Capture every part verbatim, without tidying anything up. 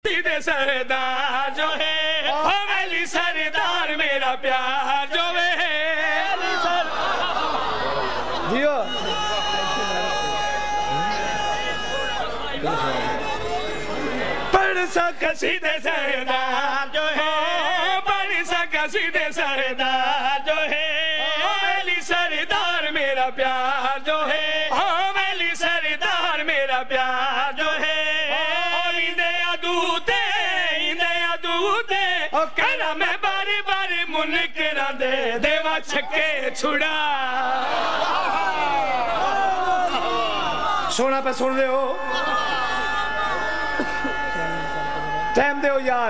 سیدھے سردار جو ہے علی سردار میرا پیار جو ہے علی سردار جیو پڑھ سکا سیدھے سردار جو ہے پڑھ سکا سیدھے سردار جو ہے علی سردار میرا پیار جو ہے علی سردار میرا پیار جو ہے کہنا میں باری باری منکرہ دے دیوا چھکے چھڑا سونا پہ سن رہے ہو ٹائم دے ہو یار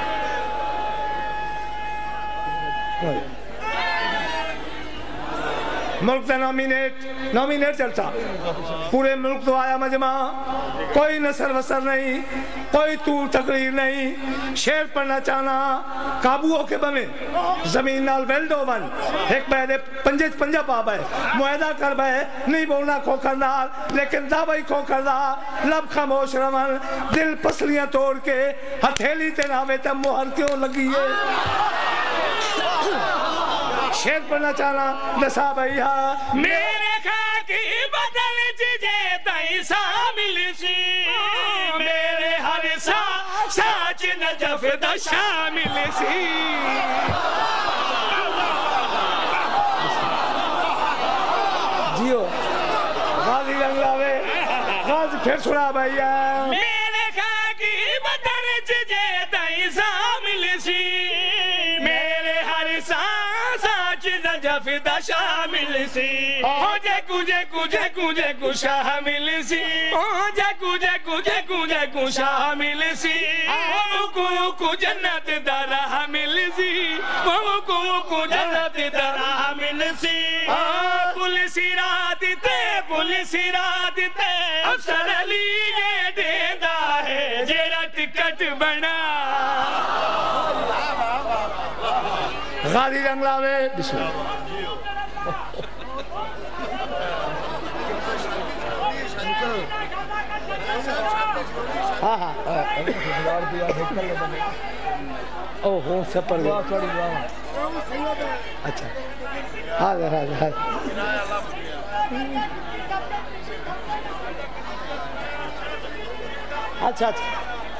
ملک تا نومینیٹ نومینیٹ چلتا پورے ملک تو آیا مجمع کوئی نثر وسر نہیں کوئی طول تقریر نہیں شعر پڑھنا چاہنا قابو ہو کے بمیں زمین نال ویلڈو بن ایک بہدے پنجے پنجا پا بھائے معاہدہ کر بھائے نہیں بولنا کھوکر نال لیکن دعوی کھوکر دا لب خاموش رمن دل پسلیاں توڑ کے ہتھیلی تے ناوے تے مہر کیوں لگی ہے شعر پڑھنا چاہنا دسا بھائیہ میرے خاکی بدل ججے تائی سامل سی میرے ہر سا ساچ نجف دا شامل سی جیو غازی رنگلاوے غازی پھر سنا بھائیہ میرے خاکی بدل ججے تائی سامل سی میرے ہر سا نجف دا شامل سی ہو جے کجے کجے کجے کو شامل سی ہو جے کجے کجے کجے کو شامل سی وہ کو کو جنت دا حامل سی وہ کو کو جنت دا حامل سی پولیس رات تے پولیس رات تے افسر علی یہ دیندا ہے جیڑا ٹکٹ بنا غازی رنگلاوے بسم اللہ ہاں ہاں او ہو سپر اچھا حاضر حاضر حاضر اچھا اچھا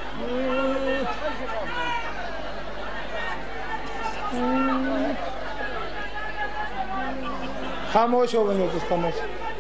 خاموش ہو گئے کچھ خاموش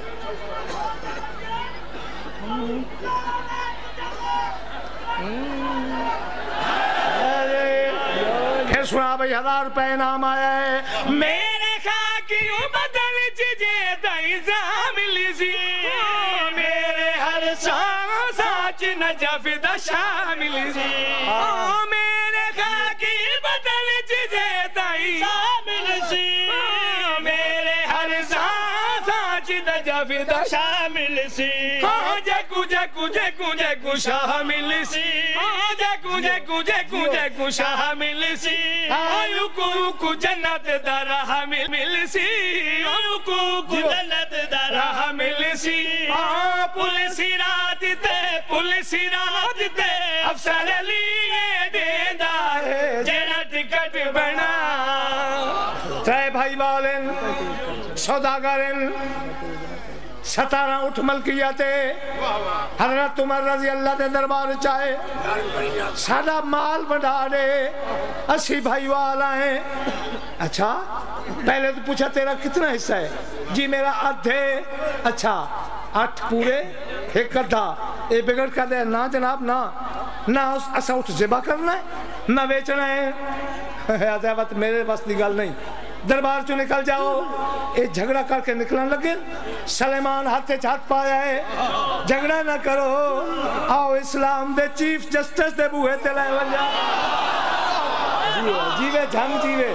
پھر سنا بھئی ہزار روپے نام آیا ہے میرے خاکی بدل ججے دائی زامل سی میرے ہر سان ساچ نجف دا شامل سی میرے خاکی بدل ججے دائی زامل سی میرے ہر سان ساچ نجف دا شامل سی جے کجے کجے کجے کو شامل سی جے کجے کجے کجے کو شامل سی آیو کو کو جنت دا حامل مل سی آیو کو کو جنت دا حامل سی پولیس رات تے پولیس رات تے افسر علی یہ دیندا ہے جیڑا ٹکٹ بنا ترے بھائی والن سوداگرن ستارہ اٹھ ملکیتے حضرت عمر رضی اللہ دے دربار چاہے سادہ مال بڑھا دے اسی بھائی والا ہیں اچھا پہلے تو پوچھا تیرا کتنا حصہ ہے جی میرا آدھے اچھا آٹھ پورے ایک کٹھا اے بگڑ کر دے نا جناب نا نہ اس اسا اٹھ زبا کرنا ہے نہ بیچنا ہے عذابت میرے بس دی گل نہیں دربار چو نکل جاؤ اے جھگڑا کر کے نکلن لگے سلیمان ہاتھے چھات پایا ہے جھگڑا نہ کرو آؤ اسلام دے چیف جسٹس دے بوہے تے لائے وجہ جیوے جھنگ جیوے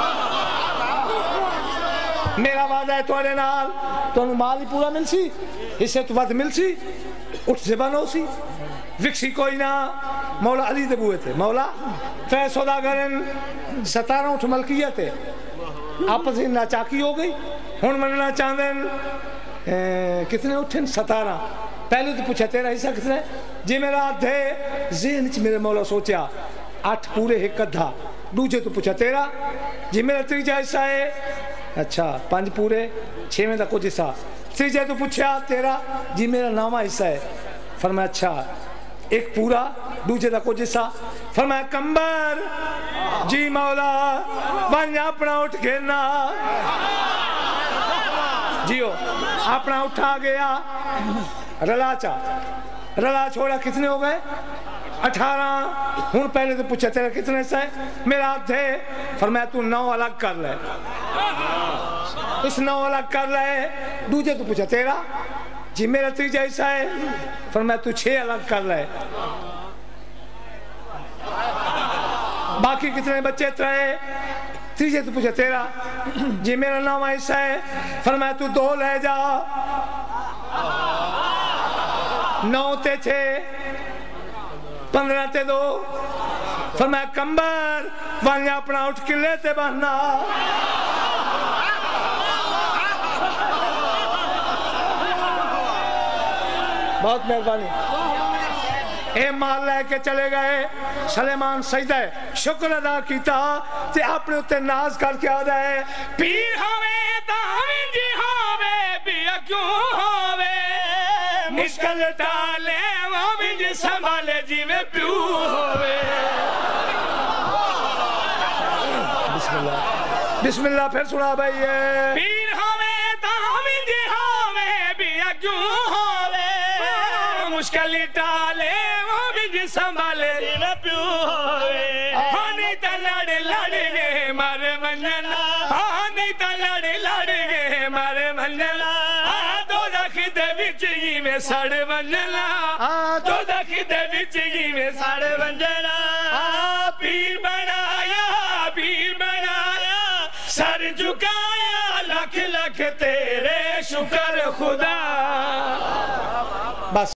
میرا وعدہ ہے توڑے نال تو انہوں مال ہی پورا مل سی اسے تو وعد مل سی اٹھ زبان ہو سی وکسی کوئی نہ مولا علی دے بوہے تے مولا فیس سودا کرن ستارہ اٹھ ملکیہ تے آپس ہی ناچاکی ہو گئی ہون مننا چاندن کتنے اٹھن ستارہ پہلے تو پوچھا تیرا حصہ کتنا ہے جی میرا دے ذہن چ میرے مولا سوچیا اٹھ پورے ایک ادھا دوجے تو پوچھا تیرا جی میرا تیجا حصہ ہے اچھا پانچ پورے چھویں دا کچھ حصہ تیجے تو پوچھا تیرا جی میرا نواں حصہ ہے فرمایا اچھا ایک پورا دوجے دا کچھ حصہ فرمایا کمبر جی مولا بن اپنا اٹھ کے نا جیو اپنا اٹھا گیا رلا چا رلا چھوڑا کتنے ہو گئے اٹھارہ ہون پہلے تو پوچھا تیرا کتنے حصہ ہے میرا دے فرمایا تو نو الگ کر لے اس نو الگ کر لے دوجے تو پوچھا تیرا جی میرا تیجا حصہ ہے فرمایا تو چھ الگ کر لے باقی کتنے بچے ترے تیجے تو پوچھا تیرا جی میرا نواں حصہ ہے فرمایا تو دو لے جا نو تے چھے پندرہ تے دو فرمایا کمبر وانیا اپنا اٹھ کے لیتے بہنا بہت مہربانی اے مال لے کے چلے گئے سلیمان سجدہ شکر ادا کیتا تے اپنے اتے ناز کر کے آدھا ہے پیر ہوئے دامن جی ہوئے بیا کیوں ہوئے مشکل ٹالے وامن جی سنبھالے جی میں پیو ہوئے بسم اللہ بسم اللہ پھر سنا بھائی پیر ہوئے دامن جی ہوئے بیا کیوں ہوئے مشکل ٹالے وامن جی سنبھالے جی میں پیو ہوئے ہانی تا لڑ لڑ گئے مارے منجنا ہانی تا لڑ لڑ گئے مارے منجنا دو دکھ دے بچگی میں سڑ منجنا دو دکھ دے بچگی میں سڑ منجنا پیر بنایا پیر بنایا سر جھکایا لکھ لکھ تیرے شکر خدا